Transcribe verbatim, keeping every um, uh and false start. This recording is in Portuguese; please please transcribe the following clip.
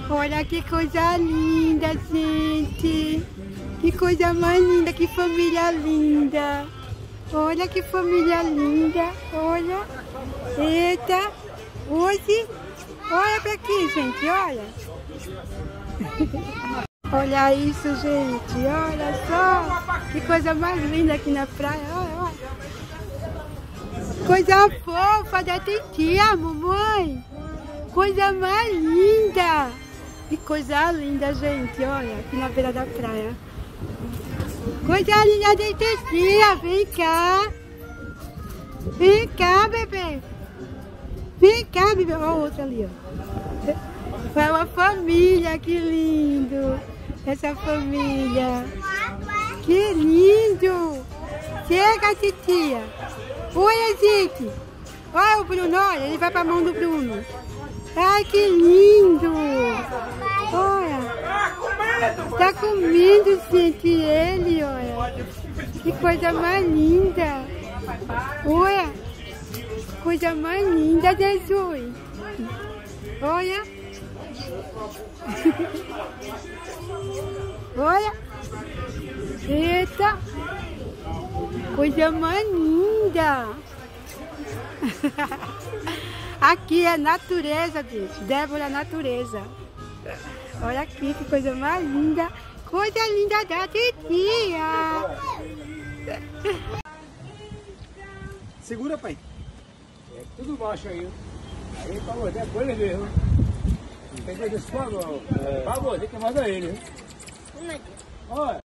Olha que coisa linda, gente. Que coisa mais linda, que família linda. Olha que família linda. Olha. Eita. Hoje. Olha pra aqui, gente. Olha. Olha isso, gente. Olha só. Que coisa mais linda aqui na praia. Olha, olha. Coisa fofa da titia, mamãe. Coisa mais linda. Que coisa linda, gente. Olha, aqui na beira da praia. Coisa linda da titia. Vem cá. Vem cá, bebê. Vem cá, bebê. Olha o outro ali, ó. Foi uma família, que lindo. Essa família. Que lindo. Chega, titia. Olha, gente. Olha o Bruno, olha. Ele vai pra mão do Bruno. Ai, que lindo. Olha. Tá comendo, gente, ele, olha. Que coisa mais linda. Olha. Coisa mais linda, Jesus. Olha. Olha. Eita. Coisa mais linda. Aqui é natureza, gente. Débora é natureza. Olha aqui, que coisa mais linda. Coisa linda da titia. Segura, pai. É tudo baixo aí. Aí pra você é coisa mesmo. Não tem coisa desse favor. Pra você que manda ele. Olha.